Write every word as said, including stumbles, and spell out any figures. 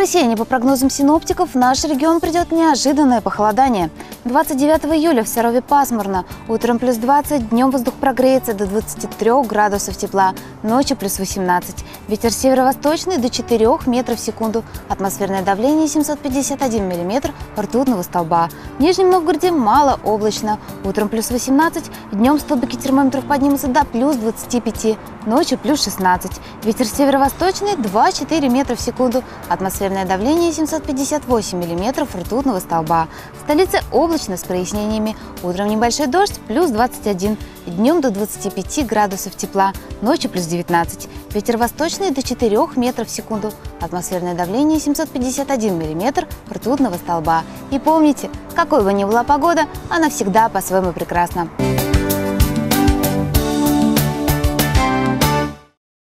воскресенье, по прогнозам синоптиков, в наш регион придет неожиданное похолодание. двадцать девятого июля в Сарове пасмурно. Утром плюс двадцать, днем воздух прогреется до двадцати трёх градусов тепла, ночью плюс восемнадцать. Ветер северо-восточный до четырёх метров в секунду. Атмосферное давление семьсот пятьдесят один миллиметр ртутного столба. В Нижнем Новгороде мало облачно. Утром плюс восемнадцать, днем столбики термометров поднимутся до плюс двадцати пяти, ночью плюс шестнадцать. Ветер северо-восточный два-четыре метра в секунду. Атмосферное давление семьсот пятьдесят восемь миллиметров ртутного столба. В столице облачно с прояснениями. Утром небольшой дождь, плюс двадцать один. Днем до двадцати пяти градусов тепла, ночью плюс девятнадцать. Ветер восточный до четырёх метров в секунду. Атмосферное давление семьсот пятьдесят один миллиметр ртутного столба. И помните, какой бы ни была погода, она всегда по-своему прекрасна.